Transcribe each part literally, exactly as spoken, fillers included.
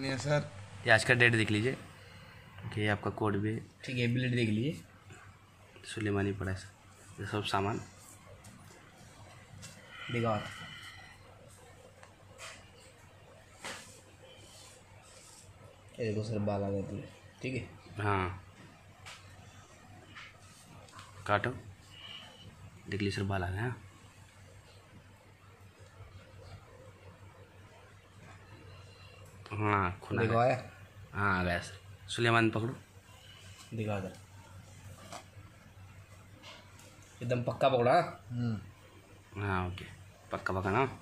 नहीं सर, ये आज का डेट देख लीजिए कि आपका कोड भी ठीक है। बिलेट देख लीजिए, सुलेमानी पड़ा है सर। ये सब सामान दिखा। ये देखो सर, बाल आ गए पूरे। ठीक है, हाँ काटो, देख लीजिए सर बाल आ गए। हाँ हाँ खुना देखो आया। हाँ आ गया सर। सुलेमान पकड़ो, दिखा दर एकदम पक्का पकड़ा। हाँ ओके, पक्का पक्का ना।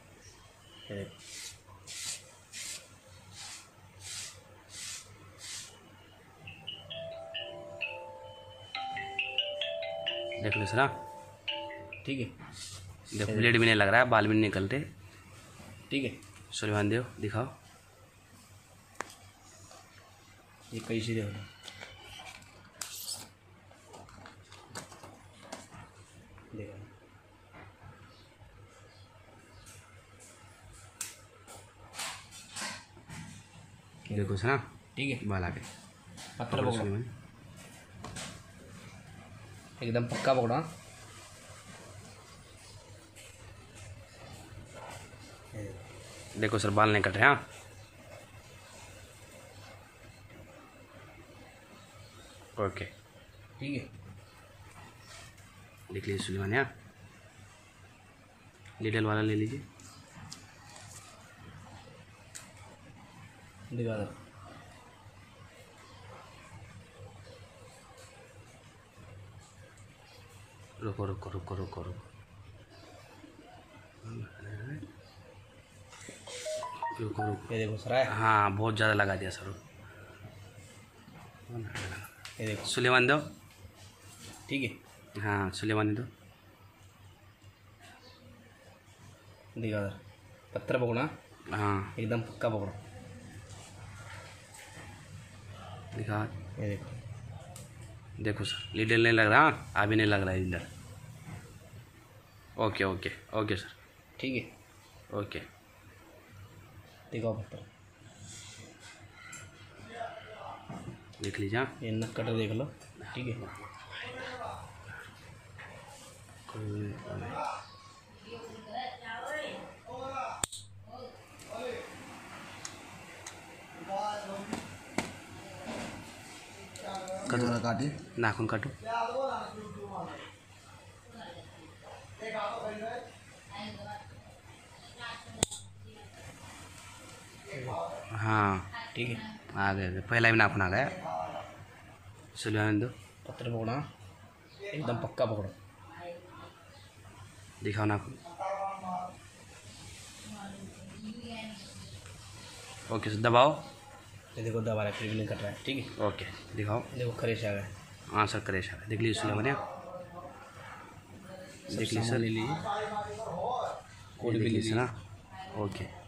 देख लो सर। हाँ ठीक है, देखो ब्लेड भी नहीं लग रहा है, बाल भी नहीं निकल रहे। ठीक है। सुलेमान देव दिखाओ। ये कैसे देखो, देखो देखो सर। हाँ ठीक है। बाल आ गए। पत्थर पकड़ो, एकदम पक्का पकड़ा। देखो सर बाल नहीं कट रहे। हाँ ओके ठीक है। देख लीजिए सुलेमान। यहाँ लीडल वाला ले लीजिए। दिखा दो, रुको रुको रुको रुको रुको रुको रुको। ये देखो सर आया। हाँ बहुत ज़्यादा लगा दिया सर। ये देखो, सुलेमान दो। ठीक है। हाँ सुलेमान दो। दिखा दर, पत्थर पकड़ा, हाँ एकदम पक्का पकड़ो। दिखा। ये देखो, देखो सर लीडल नहीं लग रहा। हाँ अभी नहीं लग रहा है इधर। Okay okay okay sir. ठीक है। ओके दिखाओ पत्थर, देख लीजिए। हाँ ये नक कटर देख लो। ठीक है। कोई काटी, नाखून काटो। हाँ ठीक है। आ गए, पहला भी नाखून आ गया। सुलेमान दो। पत्थर पकड़ा, एकदम पक्का पकड़ो। दिखाओ नाखून। ओके सर दबाओ। ये देखो दबा रहा है, फिर भी नहीं कट रहा है। ठीक है। ओके दिखाओ। देखो खरेश आ गया। हाँ सर करेश आ गया। देख लीजिए सुलेमान। देख लीजिए सर, ले लीजिए, कोड देख भी ले लीजिए लीजिए। ना। ओके